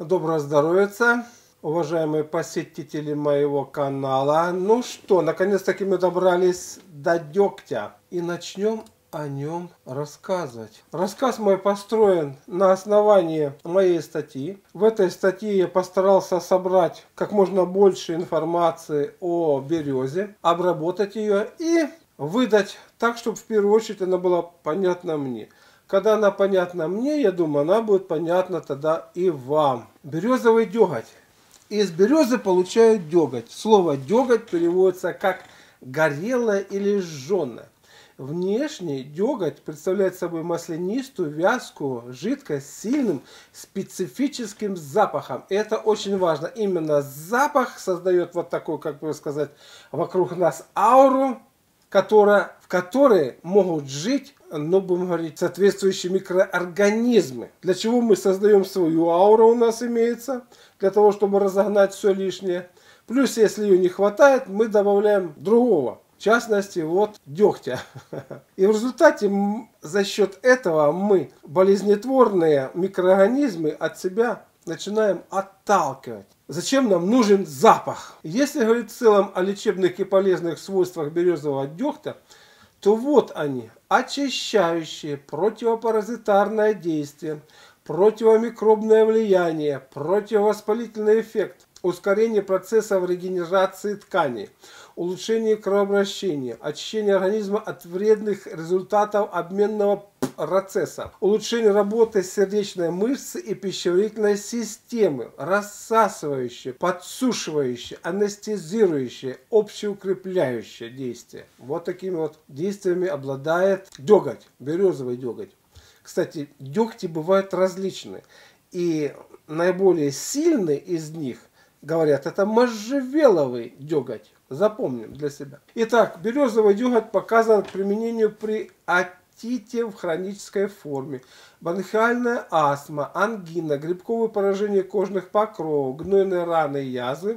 Доброго здоровья, уважаемые посетители моего канала. Ну что, наконец-таки мы добрались до дегтя и начнем о нем рассказывать. Рассказ мой построен на основании моей статьи. В этой статье я постарался собрать как можно больше информации о березе, обработать ее и выдать так, чтобы в первую очередь она была понятна мне. Когда она понятна мне, я думаю, она будет понятна тогда и вам. Березовый деготь. Из березы получают деготь. Слово деготь переводится как горелое или жженое. Внешний деготь представляет собой маслянистую, вязкую жидкость с сильным специфическим запахом. И это очень важно. Именно запах создает вот такой, как бы сказать, вокруг нас ауру, в которой могут жить, ну, будем говорить, соответствующие микроорганизмы. Для чего мы создаем свою ауру, у нас имеется, для того, чтобы разогнать все лишнее. Плюс, если ее не хватает, мы добавляем другого. В частности, вот дегтя. И в результате за счет этого мы болезнетворные микроорганизмы от себя начинаем отталкивать. Зачем нам нужен запах? Если говорить в целом о лечебных и полезных свойствах березового дегтя, то вот они: очищающие, противопаразитарное действие, противомикробное влияние, противовоспалительный эффект, ускорение процессов регенерации тканей, улучшение кровообращения, очищение организма от вредных результатов обменного процесса, улучшение работы сердечной мышцы и пищеварительной системы, рассасывающее, подсушивающее, анестезирующее, общеукрепляющее действие. Вот такими вот действиями обладает деготь, березовый деготь. Кстати, дегти бывают различные. И наиболее сильный из них, говорят, это можжевеловый деготь. Запомним для себя. Итак, березовый деготь показан к применению при отите в хронической форме, бронхиальная астма, ангина, грибковое поражение кожных покровов, гнойные раны и язвы,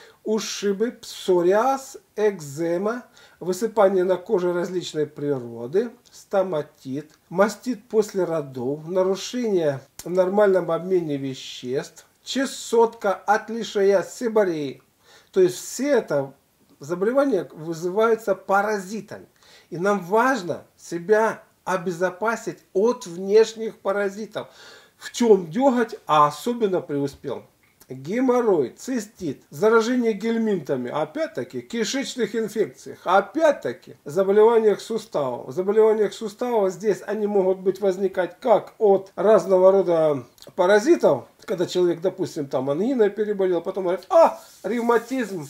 ушибы, псориаз, экзема, высыпание на коже различной природы, стоматит, мастит после родов, нарушение в нормальном обмене веществ, чесотка, отлишая сибарей. То есть все это заболевания вызываются паразитами. И нам важно себя обезопасить от внешних паразитов. В чем деготь особенно преуспел? Геморрой, цистит, заражение гельминтами, опять-таки, кишечных инфекциях, опять-таки, заболеваниях суставов. В заболеваниях суставов здесь они могут возникать как от разного рода паразитов, когда человек, допустим, там ангиной переболел, потом говорит, ревматизм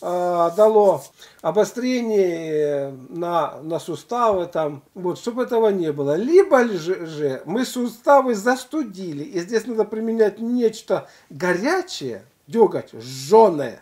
дало обострение на суставы, там, вот, чтобы этого не было. Либо же мы суставы застудили, и здесь надо применять нечто горячее, деготь, жженое,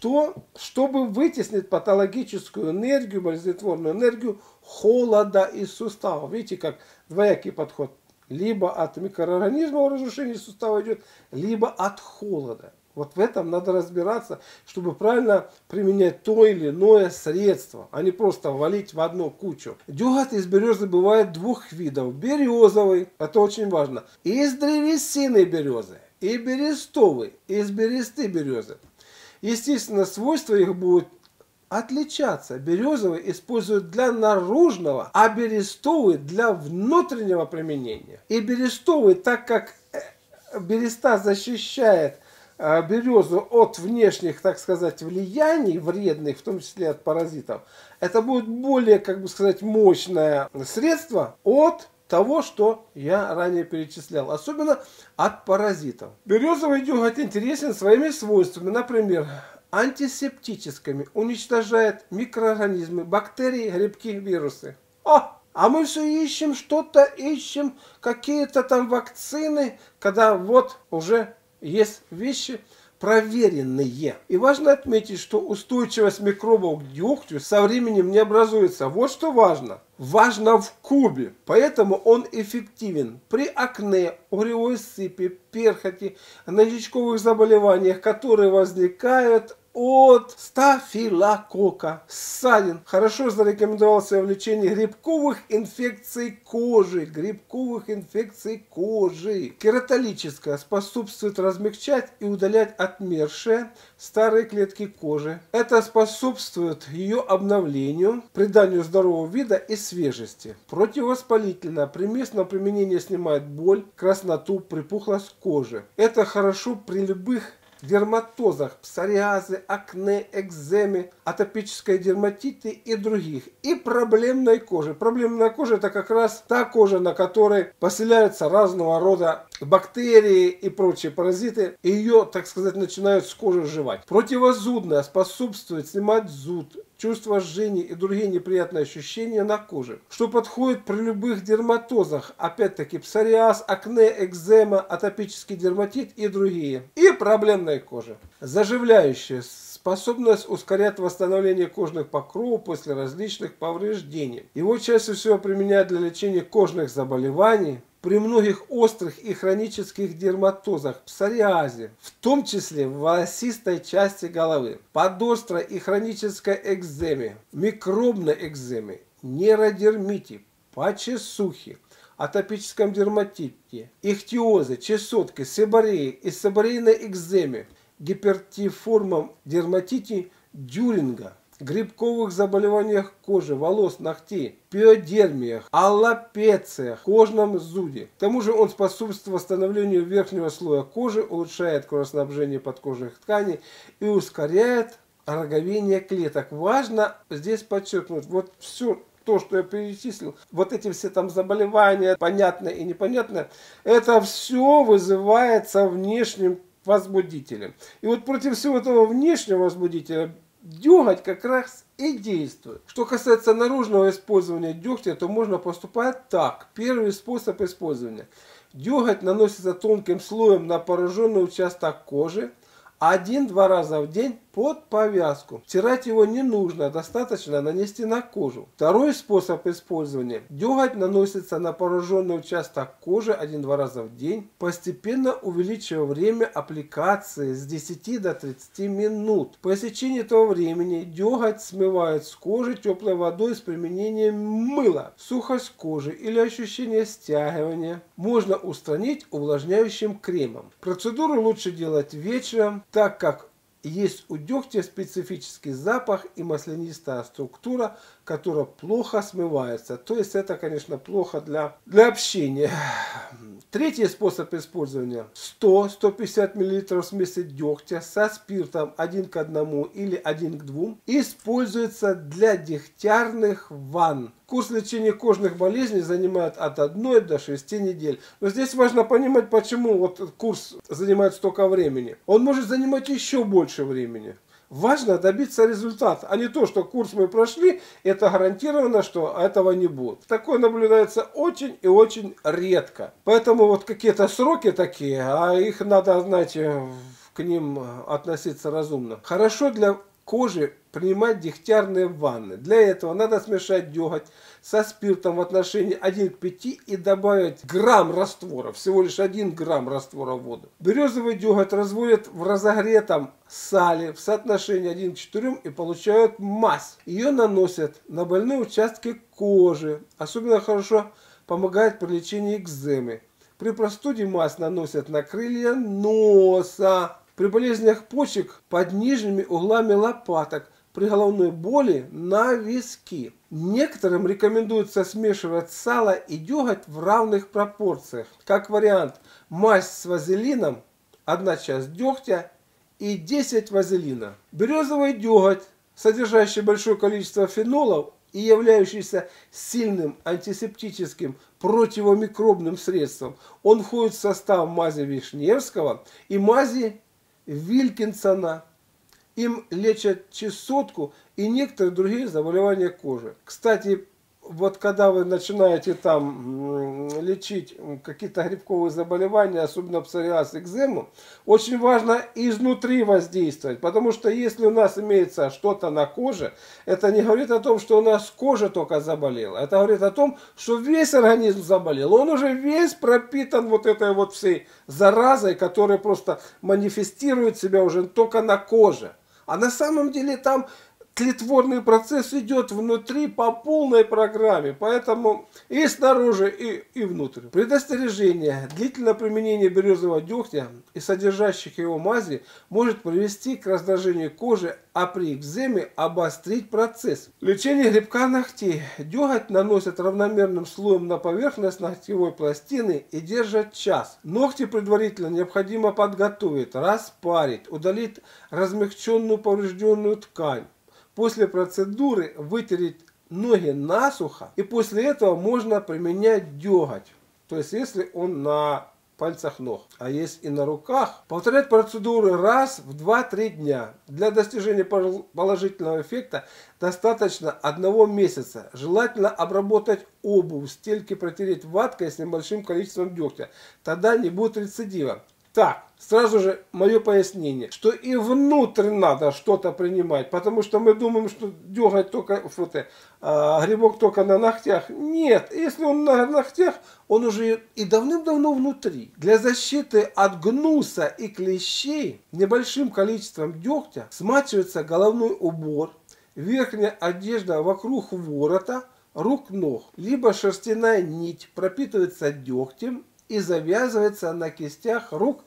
чтобы вытеснить патологическую энергию, болезнетворную энергию холода из суставов. Видите, как двоякий подход. Либо от микроорганизма разрушение сустава идет, либо от холода. Вот в этом надо разбираться, чтобы правильно применять то или иное средство, а не просто валить в одну кучу. Деготь из березы бывает двух видов. Березовый, это очень важно, из древесины березы, и берестовый, из бересты березы. Естественно, свойства их будут отличаться. Березовый используют для наружного, а берестовый для внутреннего применения. И берестовый, так как береста защищает березу от внешних, так сказать, влияний вредных, в том числе от паразитов, это будет более, как бы сказать, мощное средство от того, что я ранее перечислял, особенно от паразитов. Березовый деготь интересен своими свойствами, например, антисептическими, уничтожает микроорганизмы, бактерии, грибки, вирусы. А мы все ищем что-то, ищем какие-то там вакцины, когда вот уже есть вещи проверенные. И важно отметить, что устойчивость микробов к дегтю со временем не образуется. Вот что важно. Важно в кубе. Поэтому он эффективен при акне, угревой сыпи, перхоти, новичковых заболеваниях, которые возникают от стафилококка, ссадин. Хорошо зарекомендовался в лечении грибковых инфекций кожи. Кератолическая способствует размягчать и удалять отмершие старые клетки кожи. Это способствует ее обновлению, приданию здорового вида и свежести. Противовоспалительно. При местном применении снимает боль, красноту, припухлость кожи. Это хорошо при любых дерматозах, псориазе, акне, экземе, атопической дерматите и других. И проблемной коже. Проблемная кожа — это как раз та кожа, на которой поселяются разного рода бактерии и прочие паразиты. И ее, так сказать, начинают с кожи жевать. Противозудная способствует снимать зуд, чувство жжения и другие неприятные ощущения на коже, что подходит при любых дерматозах, опять-таки псориаз, акне, экзема, атопический дерматит и другие. И проблемной кожи. Заживляющая способность ускорять восстановление кожных покровов после различных повреждений. Его чаще всего применяют для лечения кожных заболеваний, при многих острых и хронических дерматозах, псориазе, в том числе в волосистой части головы, подострой и хронической экземе, микробной экземе, нейродермите, почесухе, атопическом дерматите, ихтиозе, чесотке, себорее и себорейной экземе, гипертиформом дерматите Дюринга, грибковых заболеваниях кожи, волос, ногтей, пиодермиях, аллопециях, кожном зуде. К тому же он способствует восстановлению верхнего слоя кожи, улучшает кровоснабжение подкожных тканей и ускоряет роговение клеток. Важно здесь подчеркнуть, вот все то, что я перечислил, вот эти все там заболевания, понятное и непонятное, это все вызывается внешним возбудителем. И вот против всего этого внешнего возбудителя деготь как раз и действует. Что касается наружного использования дегтя, то можно поступать так. Первый способ использования. Деготь наносится тонким слоем на пораженный участок кожи 1-2 раза в день под повязку. Стирать его не нужно, достаточно нанести на кожу. Второй способ использования. Деготь наносится на пораженный участок кожи 1-2 раза в день, постепенно увеличивая время аппликации с 10 до 30 минут. По истечении этого времени деготь смывают с кожи теплой водой с применением мыла. Сухость кожи или ощущение стягивания можно устранить увлажняющим кремом. Процедуру лучше делать вечером, так как есть у дегтя специфический запах и маслянистая структура, которая плохо смывается. То есть это, конечно, плохо для общения. Третий способ использования. 100-150 мл смеси дегтя со спиртом 1 к 1 или 1 к 2 используется для дегтярных ванн. Курс лечения кожных болезней занимает от 1 до 6 недель. Но здесь важно понимать, почему вот курс занимает столько времени. Он может занимать еще больше времени. Важно добиться результата, а не то, что курс мы прошли, это гарантированно, что этого не будет. Такое наблюдается очень и очень редко. Поэтому вот какие-то сроки такие, а их надо, знаете, к ним относиться разумно. Хорошо для кожи принимать дегтярные ванны. Для этого надо смешать деготь со спиртом в отношении 1 к 5 и добавить грамм раствора, всего лишь 1 грамм раствора в воду. Березовый деготь разводят в разогретом сале в соотношении 1 к 4 и получают мазь. Ее наносят на больные участки кожи. Особенно хорошо помогает при лечении экземы. При простуде мазь наносят на крылья носа. При болезнях почек под нижними углами лопаток, при головной боли на виски. Некоторым рекомендуется смешивать сало и деготь в равных пропорциях. Как вариант, мазь с вазелином, 1 часть дегтя и 10 вазелина. Березовый деготь, содержащий большое количество фенолов и являющийся сильным антисептическим противомикробным средством, он входит в состав мази Вишневского и мази Вилькинсона. Им лечат чесотку и некоторые другие заболевания кожи. Кстати, вот когда вы начинаете там лечить какие-то грибковые заболевания, особенно псориаз, экзему, очень важно изнутри воздействовать. Потому что если у нас имеется что-то на коже, это не говорит о том, что у нас кожа только заболела. Это говорит о том, что весь организм заболел. Он уже весь пропитан вот этой вот всей заразой, которая просто манифестирует себя уже только на коже. А на самом деле там тлетворный процесс идет внутри по полной программе, поэтому и снаружи, и внутрь. Предостережение. Длительное применение березового дегтя и содержащих его мази может привести к раздражению кожи, а при экземе обострить процесс. Лечение грибка ногтей. Деготь наносят равномерным слоем на поверхность ногтевой пластины и держат час. Ногти предварительно необходимо подготовить, распарить, удалить размягченную поврежденную ткань. После процедуры вытереть ноги насухо, и после этого можно применять деготь. То есть, если он на пальцах ног, а есть и на руках. Повторять процедуру раз в 2-3 дня. Для достижения положительного эффекта достаточно 1 месяца. Желательно обработать обувь, стельки протереть ваткой с небольшим количеством дегтя. Тогда не будет рецидива. Так, сразу же мое пояснение, что и внутрь надо что-то принимать, потому что мы думаем, что деготь только, грибок только на ногтях. Нет, если он на ногтях, он уже и давным-давно внутри. Для защиты от гнуса и клещей небольшим количеством дегтя смачивается головной убор, верхняя одежда вокруг ворота, рук-ног, либо шерстяная нить пропитывается дегтем и завязывается на кистях рук,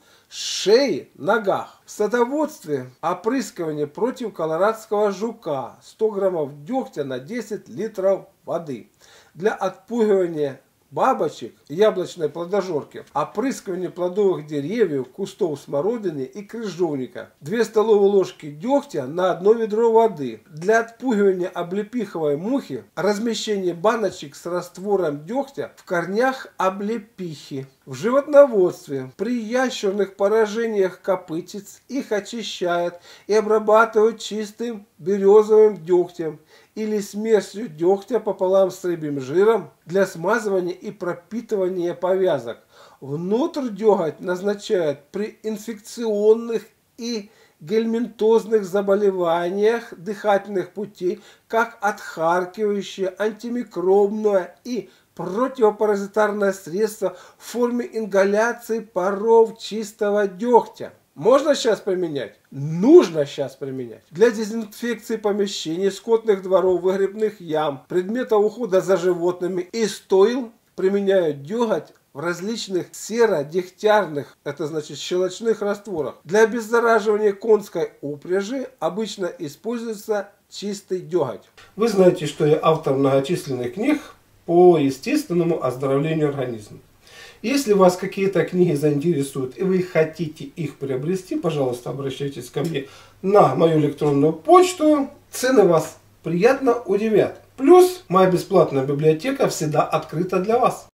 шеи, ногах. В садоводстве опрыскивание против колорадского жука 100 граммов дегтя на 10 литров воды. Для отпугивания бабочек, яблочной плодожорки, опрыскивание плодовых деревьев, кустов смородины и крыжовника. 2 столовые ложки дегтя на 1 ведро воды. Для отпугивания облепиховой мухи размещение баночек с раствором дегтя в корнях облепихи. В животноводстве при ящерных поражениях копытец их очищают и обрабатывают чистым березовым дегтем или смесью дегтя пополам с рыбьим жиром для смазывания и пропитывания повязок. Внутрь деготь назначают при инфекционных и гельминтозных заболеваниях дыхательных путей, как отхаркивающее, антимикробное и противопаразитарное средство в форме ингаляции паров чистого дегтя. Можно сейчас применять? Нужно сейчас применять. Для дезинфекции помещений, скотных дворов, выгребных ям, предметов ухода за животными и стоил применяют деготь в различных серо-дегтярных, это значит щелочных растворах. Для обеззараживания конской упряжи обычно используется чистый деготь. Вы знаете, что я автор многочисленных книг по естественному оздоровлению организма. Если вас какие-то книги заинтересуют и вы хотите их приобрести, пожалуйста, обращайтесь ко мне на мою электронную почту. Цены вас приятно удивят. Плюс моя бесплатная библиотека всегда открыта для вас.